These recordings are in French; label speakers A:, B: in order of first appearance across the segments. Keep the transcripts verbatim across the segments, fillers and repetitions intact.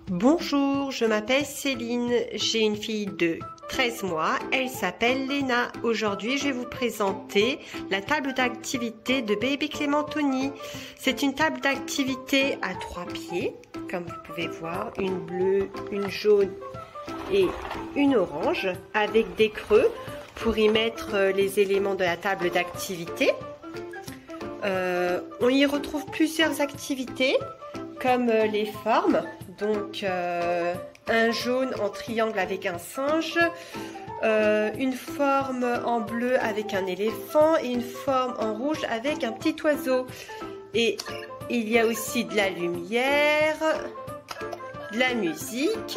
A: Bonjour, je m'appelle Céline, j'ai une fille de treize mois, elle s'appelle Léna. Aujourd'hui, je vais vous présenter la table d'activité de Baby Clémentoni. C'est une table d'activité à trois pieds, comme vous pouvez voir, une bleue, une jaune et une orange, avec des creux pour y mettre les éléments de la table d'activité. Euh, on y retrouve plusieurs activités, comme les formes. Donc euh, un jaune en triangle avec un singe, euh, une forme en bleu avec un éléphant et une forme en rouge avec un petit oiseau. Et il y a aussi de la lumière, de la musique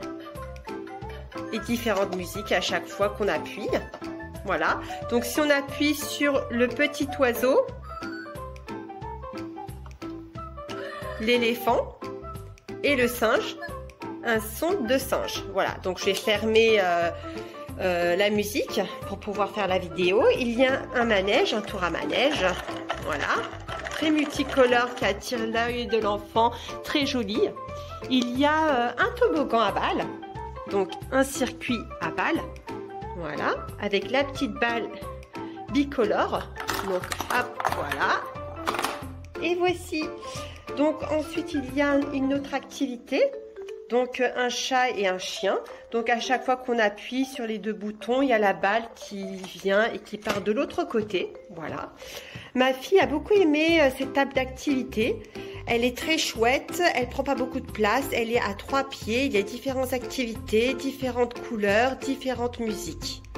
A: et différentes musiques à chaque fois qu'on appuie. Voilà, donc si on appuie sur le petit oiseau, l'éléphant et le singe, un son de singe. Voilà, donc je vais fermer euh, euh, la musique pour pouvoir faire la vidéo. Il y a un manège, un tour à manège, voilà, très multicolore qui attire l'œil de l'enfant, très joli. Il y a euh, un toboggan à balles, donc un circuit à balles, voilà, avec la petite balle bicolore. Donc hop, voilà, et voici. Donc ensuite il y a une autre activité, donc un chat et un chien. Donc à chaque fois qu'on appuie sur les deux boutons, il y a la balle qui vient et qui part de l'autre côté. Voilà. Ma fille a beaucoup aimé cette table d'activité. Elle est très chouette, elle prend pas beaucoup de place, elle est à trois pieds, il y a différentes activités, différentes couleurs, différentes musiques.